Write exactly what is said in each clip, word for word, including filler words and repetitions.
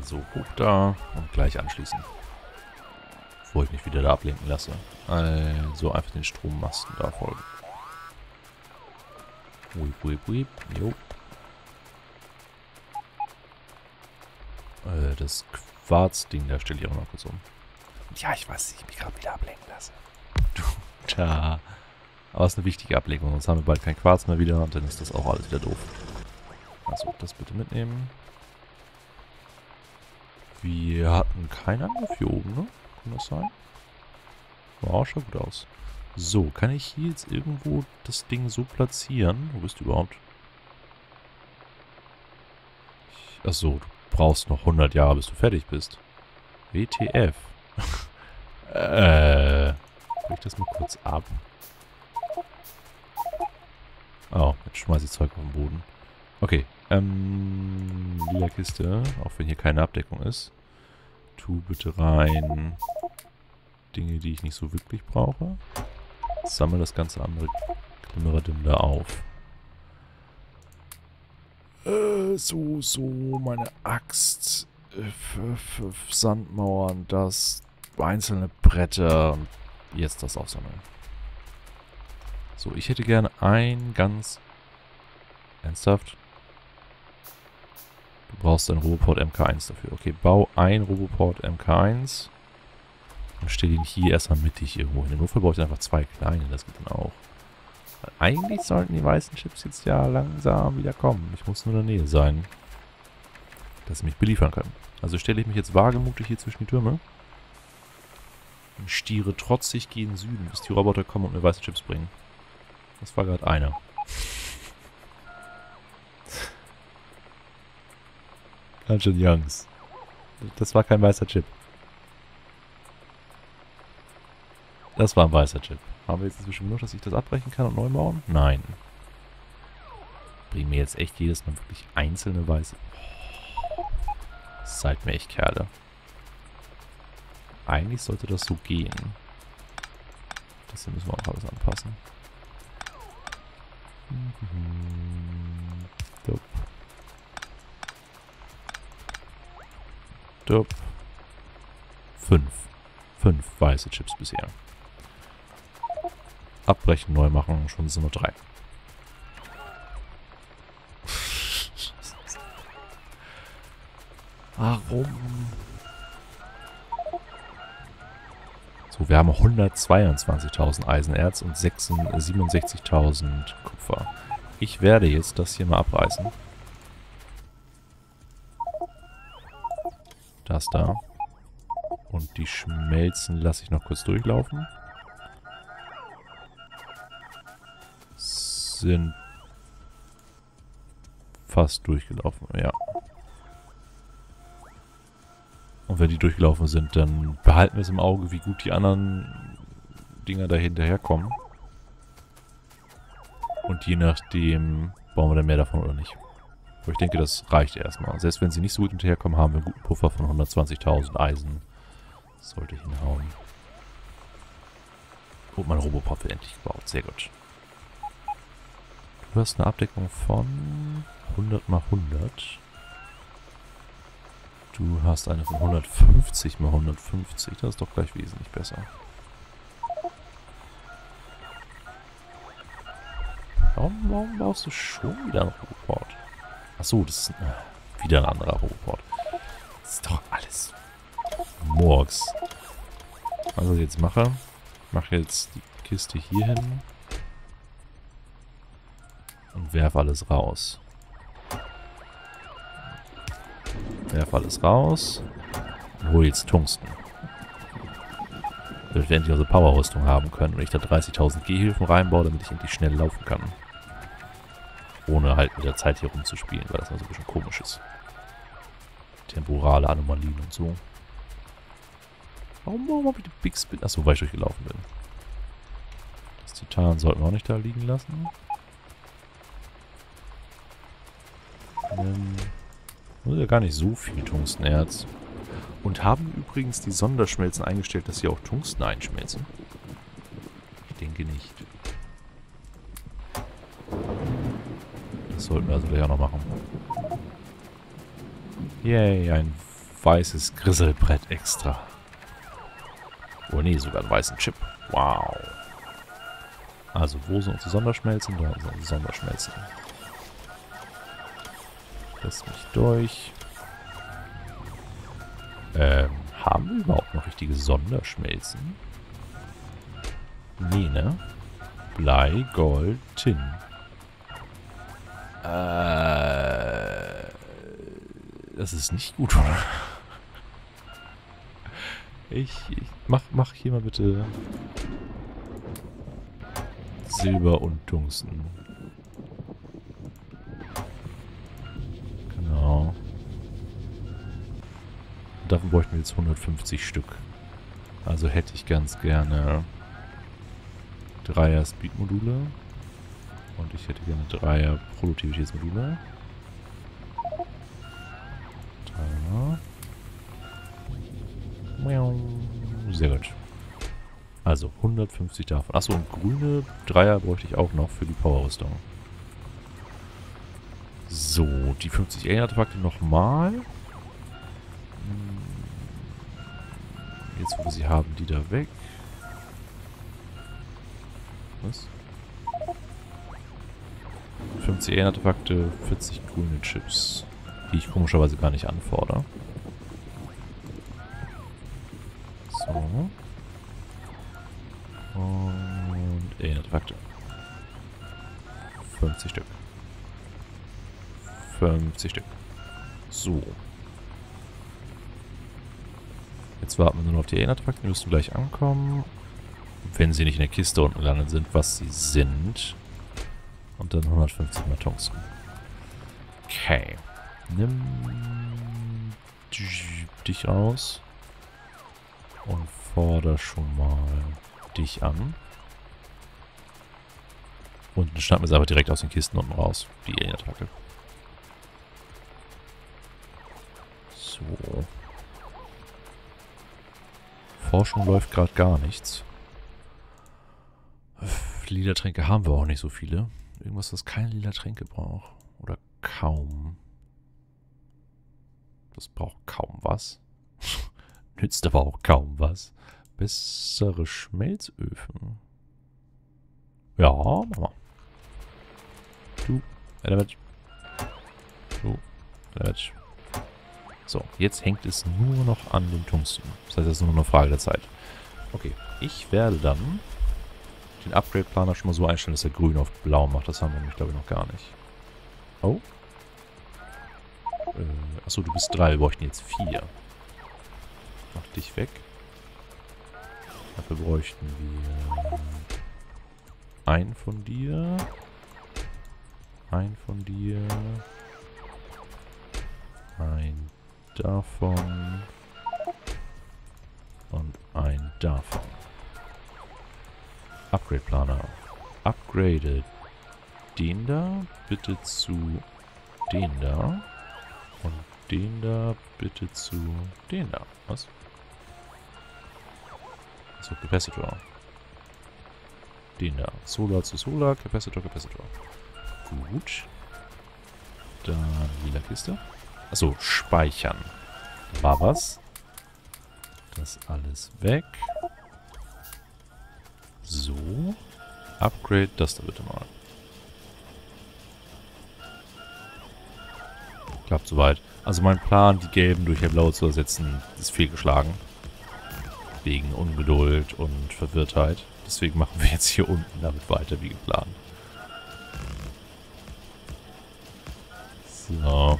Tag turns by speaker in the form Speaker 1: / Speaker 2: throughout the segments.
Speaker 1: Also hoch da und gleich anschließen. Bevor ich mich wieder da ablenken lasse. Also einfach den Strommasten da folgen. Wuip, wuip, wuip. Jo. Äh, das Quarzding, da stelle ich auch noch kurz um. Ja, ich weiß, dass ich mich gerade wieder ablenken lasse. Du, da. Aber es ist eine wichtige Ablenkung, sonst haben wir bald kein Quarz mehr wieder und dann ist das auch alles wieder doof. Also, das bitte mitnehmen. Wir hatten keinen Angriff hier oben, ne? Kann das sein? Wow, schaut gut aus. So, kann ich hier jetzt irgendwo das Ding so platzieren? Wo bist du überhaupt? Ich, achso, du brauchst noch hundert Jahre, bis du fertig bist. W T F. äh. Brich das mal kurz ab. Oh, jetzt schmeiße ich Zeug auf den Boden. Okay, ähm, lila Kiste, auch wenn hier keine Abdeckung ist. Tu bitte rein Dinge, die ich nicht so wirklich brauche. Sammle das ganze andere Glimmeradim da auf. Äh, so, so, meine Axt, äh, Sandmauern, das, einzelne Bretter und jetzt das aufsammeln. So, ich hätte gerne ein ganz... Ernsthaft? Du brauchst einen Roboport M K eins dafür. Okay, bau ein Roboport M K eins. Und stell ihn hier erstmal mittig irgendwo hin. Im Notfall brauche ich einfach zwei kleine, das geht dann auch. Weil eigentlich sollten die weißen Chips jetzt ja langsam wieder kommen. Ich muss nur in der Nähe sein, dass sie mich beliefern können. Also stelle ich mich jetzt wagemutig hier zwischen die Türme. Und stiere trotzig gegen Süden, bis die Roboter kommen und mir weiße Chips bringen. Das war gerade einer. Ganz schön Jungs. Das war kein weißer Chip. Das war ein weißer Chip. Haben wir jetzt inzwischen genug, dass ich das abbrechen kann und neu bauen? Nein. Bringen mir jetzt echt jedes Mal wirklich einzelne weiße... Seid mir echt Kerle. Eigentlich sollte das so gehen. Das hier müssen wir auch alles anpassen. Mhm. Dup. Dup. Fünf. Fünf weiße Chips bisher. Abbrechen, neu machen, schon sind nur drei. Warum? So, wir haben hundertzweiundzwanzigtausend Eisenerz und siebenundsechzigtausend Kupfer. Ich werde jetzt das hier mal abreißen. Das da. Und die Schmelzen lasse ich noch kurz durchlaufen. Sind fast durchgelaufen, ja. Und wenn die durchgelaufen sind, dann behalten wir es im Auge, wie gut die anderen Dinger da hinterherkommen. Und je nachdem bauen wir dann mehr davon oder nicht. Aber ich denke, das reicht erstmal. Selbst wenn sie nicht so gut hinterherkommen, haben wir einen guten Puffer von hundertzwanzigtausend Eisen. Das sollte hinhauen. Und mein Roboport wird endlich gebaut. Sehr gut. Du hast eine Abdeckung von hundert mal hundert. Du hast eine von hundertfünfzig mal hundertfünfzig. Das ist doch gleich wesentlich besser. Warum, warum baust du schon wieder einen Roboport? Achso, das ist ein, äh, wieder ein anderer Roboport. Das ist doch alles Murks. Was ich jetzt mache, ich mache jetzt die Kiste hier hin und werfe alles raus. Werfe alles raus und hole jetzt Tungsten. Damit wir endlich unsere Powerrüstung haben können und ich da dreißigtausend Gehhilfen reinbaue, damit ich endlich schnell laufen kann. Ohne halt mit der Zeit hier rumzuspielen, weil das immer so ein bisschen komisch ist. Temporale Anomalien und so. Warum, warum habe ich den Big Spin? Achso, weil ich durchgelaufen bin. Das Titan sollten wir auch nicht da liegen lassen. Ähm, nur ja gar nicht so viel Tungstenerz. Und haben übrigens die Sonderschmelzen eingestellt, dass sie auch Tungsten einschmelzen? Ich denke nicht. Das sollten wir also gleich auch noch machen. Yay, ein weißes Grisselbrett extra. Oh nee, sogar einen weißen Chip. Wow. Also, wo sind unsere Sonderschmelzen? Da sind unsere Sonderschmelzen. Lass mich durch. Ähm, haben wir überhaupt noch richtige Sonderschmelzen? Nee, ne? Blei, Gold, Tin. Äh, das ist nicht gut, oder? Ich, ich mach, mach hier mal bitte Silber und Tungsten. Genau. Und davon bräuchten wir jetzt hundertfünfzig Stück. Also hätte ich ganz gerne Dreier Speed-Module. Und ich hätte gerne Dreier Produktivitätsmodule. Da. Sehr gut. Also hundertfünfzig davon. Achso, und grüne Dreier bräuchte ich auch noch für die Powerrüstung. So, die fünfzig Alien-Artefakte nochmal. Jetzt, wo wir sie haben, die da weg. Was? fünfzig Alien-Artefakte, vierzig grüne Chips. Die ich komischerweise gar nicht anfordere. So. Und Alien-Artefakte. fünfzig Stück. fünfzig Stück. So. Jetzt warten wir nur noch auf die Alien-Artefakte. Die müssen gleich ankommen. Wenn sie nicht in der Kiste unten gelandet sind, was sie sind. Und dann hundertfünfzig mal Tungsten. Okay. Nimm dich raus. Und forder schon mal dich an. Und dann schnappen wir es einfach direkt aus den Kisten unten raus. Die Alien-Attacke. So. Forschung läuft gerade gar nichts. Lila Tränke haben wir auch nicht so viele. Irgendwas, das keine lila Tränke braucht. Oder kaum. Das braucht kaum was. Nützt aber auch kaum was. Bessere Schmelzöfen. Ja, mach mal. Du, damit. Du, damit. So, jetzt hängt es nur noch an den Tungsten. Das heißt, es ist nur noch eine Frage der Zeit. Okay, ich werde dann den Upgrade-Planer schon mal so einstellen, dass er grün auf blau macht. Das haben wir nämlich, glaube ich, noch gar nicht. Oh. Äh, achso, du bist drei. Wir bräuchten jetzt vier. Mach dich weg. Dafür bräuchten wir einen von dir. Ein von dir. Ein davon. Und ein davon. Upgrade-Planer. Upgrade den da bitte zu den da. Und den da bitte zu den da. Was? So, Capacitor. Den da. Solar zu Solar, Capacitor, Capacitor. Gut. Dann lila Kiste. Achso, speichern. War was? Das alles weg. So. Upgrade das da bitte mal. Klappt soweit. Also mein Plan, die gelben durch hellblaue zu ersetzen, ist fehlgeschlagen. Wegen Ungeduld und Verwirrtheit. Deswegen machen wir jetzt hier unten damit weiter wie geplant. So.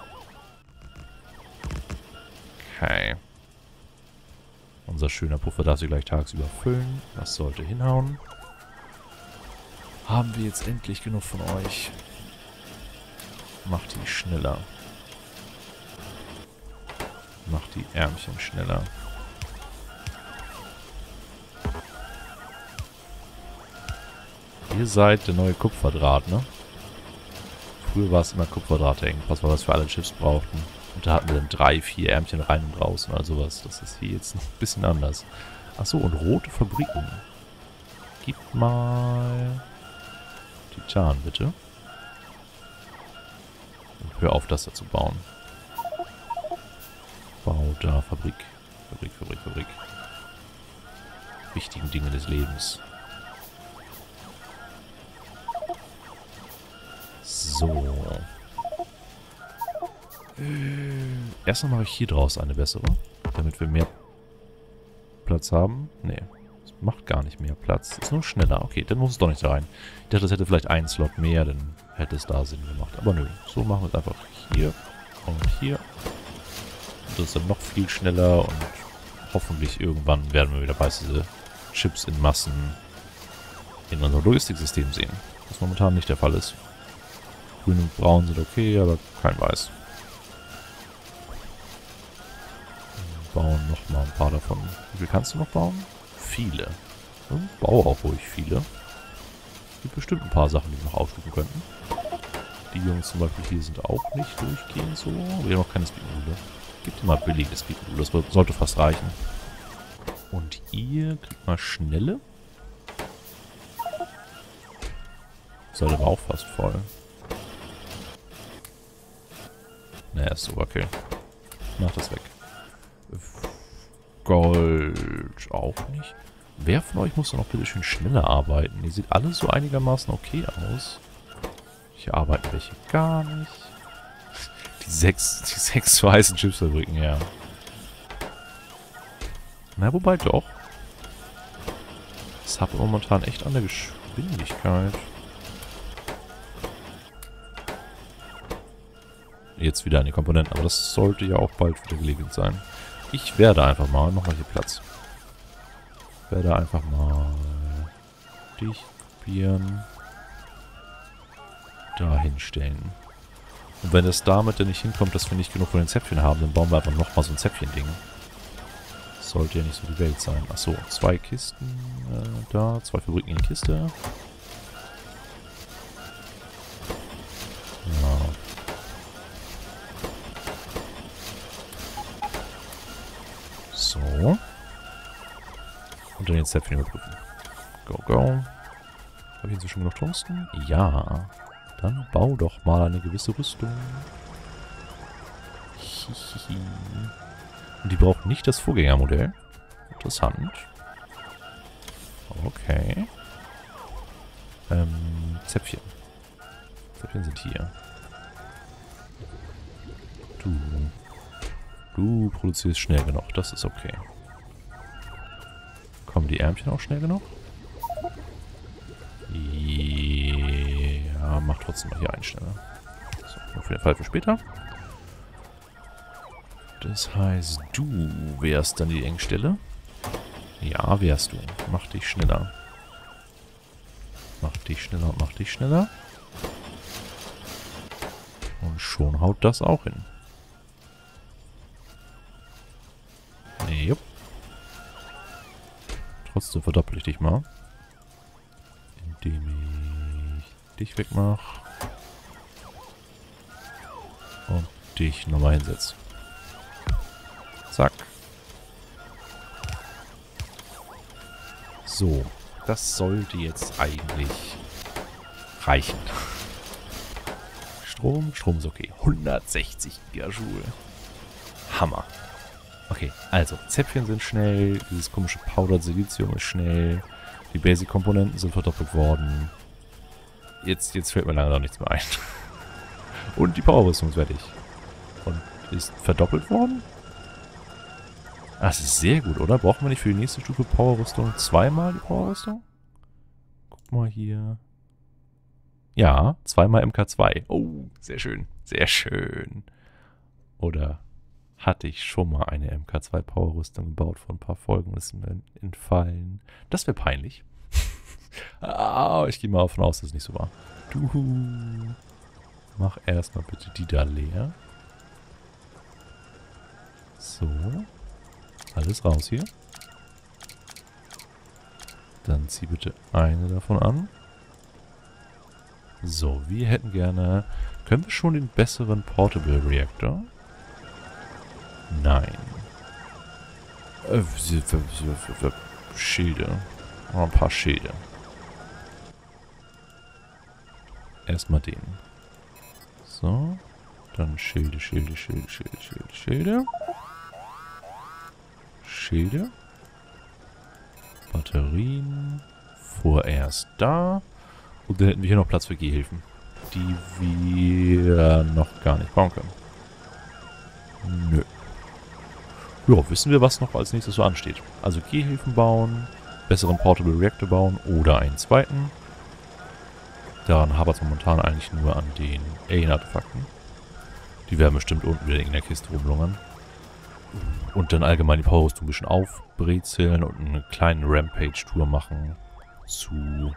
Speaker 1: Okay. Unser schöner Puffer darf sich gleich tagsüber füllen. Das sollte hinhauen. Haben wir jetzt endlich genug von euch? Macht die schneller. Macht die Ärmchen schneller. Ihr seid der neue Kupferdraht, ne? Früher war es immer Kupferdraht-Engpass, weil wir es für alle Chips brauchten. Und da hatten wir dann drei, vier Ärmchen rein und raus oder sowas. Das ist hier jetzt ein bisschen anders. Achso, und rote Fabriken. Gib mal Titan, bitte. Und hör auf, das da zu bauen. Bau da, Fabrik. Fabrik, Fabrik, Fabrik. Wichtigen Dinge des Lebens. So. Erstmal mache ich hier draus eine bessere. Damit wir mehr Platz haben. Nee. Das macht gar nicht mehr Platz. Ist nur schneller. Okay, dann muss es doch nicht rein. Ich dachte, das hätte vielleicht einen Slot mehr, dann hätte es da Sinn gemacht. Aber nö. So machen wir es einfach hier und hier. Und das ist dann noch viel schneller und hoffentlich irgendwann werden wir wieder weiße Chips in Massen in unserem Logistiksystem sehen. Was momentan nicht der Fall ist. Grün und braun sind okay, aber kein Weiß. Bauen noch mal ein paar davon. Wie viel kannst du noch bauen? Viele. Und baue auch ruhig viele. Es gibt bestimmt ein paar Sachen, die wir noch aufstufen könnten. Die Jungs zum Beispiel hier sind auch nicht durchgehend so. Wir haben noch keine Speedmodule. Gibt immer billige Speedmodule. Das sollte fast reichen. Und ihr kriegt mal schnelle. Sollte aber auch fast voll. Naja, ist so, okay. Mach das weg. Gold auch nicht. Wer von euch muss doch noch bitte schön schneller arbeiten? Ihr seht alle so einigermaßen okay aus. Hier arbeiten welche gar nicht. Die sechs, die sechs weißen Chipsfabriken, ja. Na, wobei doch. Das hat momentan echt an der Geschwindigkeit. Jetzt wieder an die Komponenten, aber das sollte ja auch bald wieder gelegelt sein. Ich werde einfach mal, mach mal hier Platz. Ich werde einfach mal dich kopieren. Da hinstellen. Und wenn es damit dann nicht hinkommt, dass wir nicht genug von den Zäpfchen haben, dann bauen wir einfach nochmal so ein Zäpfchen-Ding. Sollte ja nicht so die Welt sein. Achso, zwei Kisten äh, da, zwei Fabriken in die Kiste. Ja. So. Und dann den Zäpfchen überprüfen. Go, go. Habe ich inzwischen genug Tungsten? Ja. Dann bau doch mal eine gewisse Rüstung. Hihihi. Und die braucht nicht das Vorgängermodell. Interessant. Okay. Ähm, Zäpfchen. Zäpfchen sind hier. Du. Du produzierst schnell genug. Das ist okay. Kommen die Ärmchen auch schnell genug? Ja, mach trotzdem mal hier einen schneller. So, auf jeden Fall für später. Das heißt, du wärst dann die Engstelle. Ja, wärst du. Mach dich schneller. Mach dich schneller und mach dich schneller. Und schon haut das auch hin. Nee, jupp. Trotzdem verdoppel ich dich mal. Indem ich dich wegmache. Und dich nochmal hinsetze. Zack. So. Das sollte jetzt eigentlich reichen. Strom, Strom ist okay. hundertsechzig Gigajoule. Hammer. Okay, also Zäpfchen sind schnell. Dieses komische Powdered Silizium ist schnell. Die Basic-Komponenten sind verdoppelt worden. Jetzt, jetzt fällt mir leider noch nichts mehr ein. Und die Powerrüstung ist fertig. Und ist verdoppelt worden? Das ist sehr gut, oder? Brauchen wir nicht für die nächste Stufe Powerrüstung zweimal die Powerrüstung? Guck mal hier. Ja, zweimal M K zwei. Oh, sehr schön. Sehr schön. Oder hatte ich schon mal eine M K zwei Powerrüstung gebaut vor ein paar Folgen und ist mir entfallen. Das wäre peinlich. Ah, ich gehe mal davon aus, dass es nicht so war. Du. Mach erstmal bitte die da leer. So. Alles raus hier. Dann zieh bitte eine davon an. So, wir hätten gerne... Können wir schon den besseren Portable Reactor? Nein. Äh, Schilde. Oh, ein paar Schilde. Erstmal den. So. Dann Schilde, Schilde, Schilde, Schilde, Schilde, Schilde. Schilde. Batterien. Vorerst da. Und dann hätten wir hier noch Platz für Gehhilfen. Die wir noch gar nicht bauen können. Nö. Ja, wissen wir, was noch als nächstes so ansteht. Also Gehhilfen bauen, besseren Portable Reactor bauen oder einen zweiten. Daran hapert es momentan eigentlich nur an den Alien-Artefakten. Die werden bestimmt unten wieder in der Kiste rumlungern. Und dann allgemein die Powerrüstung ein bisschen aufbrezeln und eine kleine Rampage-Tour machen zu...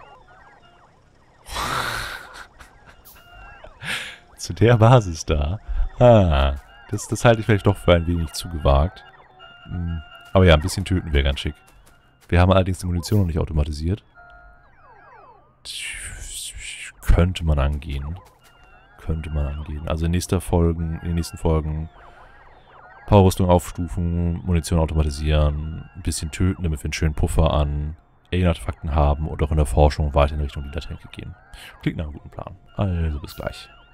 Speaker 1: zu der Basis da. Ah, das, das halte ich vielleicht doch für ein wenig zu gewagt. Aber ja, ein bisschen töten wäre ganz schick. Wir haben allerdings die Munition noch nicht automatisiert. Könnte man angehen. Könnte man angehen. Also in, nächster Folgen, in den nächsten Folgen Powerrüstung aufstufen, Munition automatisieren, ein bisschen töten, damit wir einen schönen Puffer an Alien-Artefakten haben und auch in der Forschung weiter in Richtung Lila-Tränke gehen. Klingt nach einem guten Plan. Also bis gleich.